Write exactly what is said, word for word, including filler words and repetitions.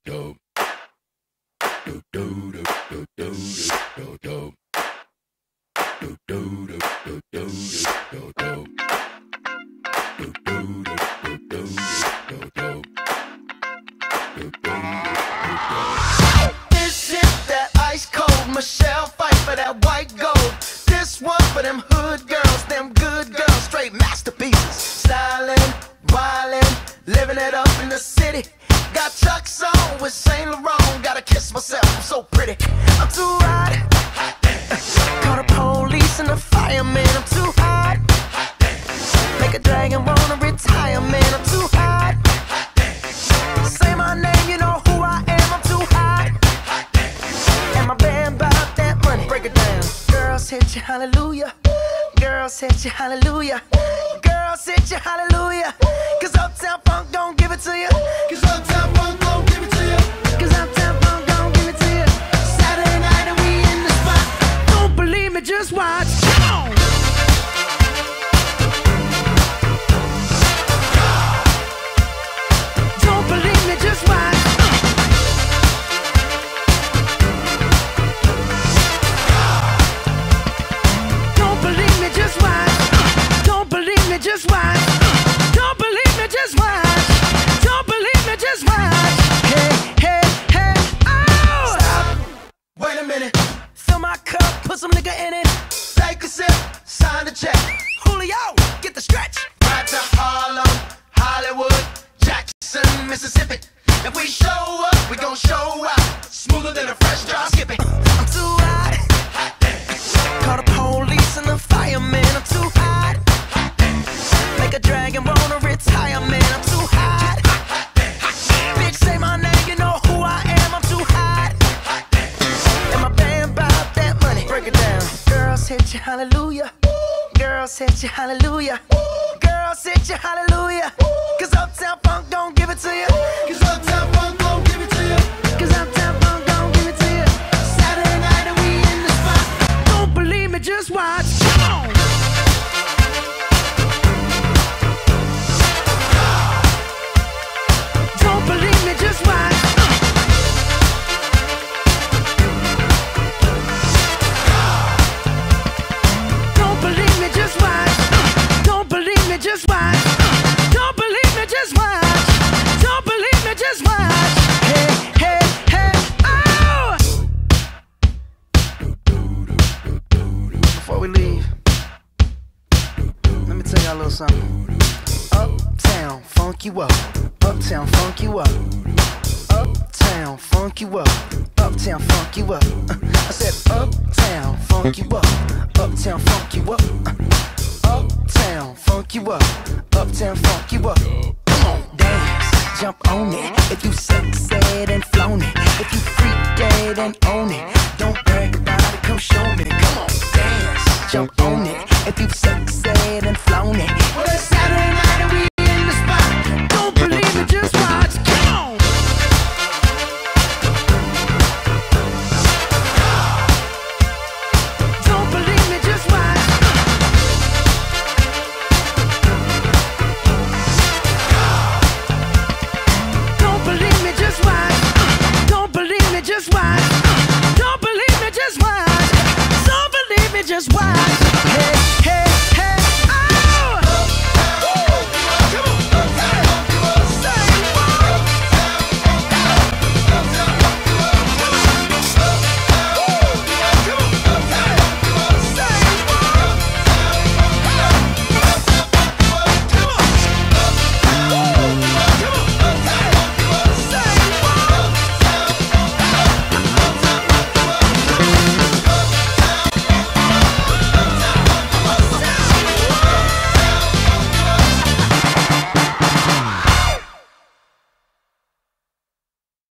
This is that ice cold Michelle fight for that white gold. This one for them hood girls, them good girls, straight masterpieces. Stylin', wildin', living it up in the city. Got Chuck's on with Saint Laurent. Gotta kiss myself, I'm so pretty. I'm too hot. Call the police and the fireman. I'm too hot. Make a dragon wanna retire, man. I'm too hot. Say my name, you know who I am. I'm too hot. And my band bought that money. Break it down. Girls hit you, hallelujah. Girls hit you, hallelujah. Girls hit you, hallelujah. Cause Uptown Funk don't give it to you. Cause Uptown Funk don't give it to you. Cause Uptown Funk don't give it to you. Saturday night and we in the spot. Don't believe me, just watch. Come on. Don't believe me, just watch. Don't believe me, just watch. Don't believe me, just watch. Don't believe me, just watch. Don't believe me, just watch. Hey, hey, hey, oh! Stop. Wait a minute. Fill my cup, put some nigga in it. Take a sip, sign the check. Julio, get the stretch. Right to Harlem, Hollywood, Jackson, Mississippi. If we show up, we gon' show out. Smoother than a fresh drop skipping. I'm too hot. Call the police and the fireman. I'm too hot. Make a dragon wanna retire, man. I'm too hot. Bitch, say my name, you know who I am. I'm too hot. And my band bought that money. Break it down. Girls hit you, hallelujah. Girls hit you, hallelujah. Girls hit you, hallelujah. Cause Uptown Funk don't give it to you. Cause Uptown Funk don't give it to you. Cause Uptown Funk don't give it to you. Saturday night and we in the spot. Don't believe me, just watch. Come on. Don't believe me, just watch. Don't believe me, just watch. Don't believe me, just watch. Don't believe me, just watch. Don't believe me, just watch. Hey, hey, hey, oh! Before we leave, let me tell y'all a little something. Uptown, funk you up. Uptown, funk you up. Uptown, funk you up. Uptown, funk you up. I said uptown, funk you up. Uptown, funk you up. Uptown, funk you up. Uptown, funk you up. Come on, dance, jump on it. If you sexed and flown it, if you freaked dead and own it,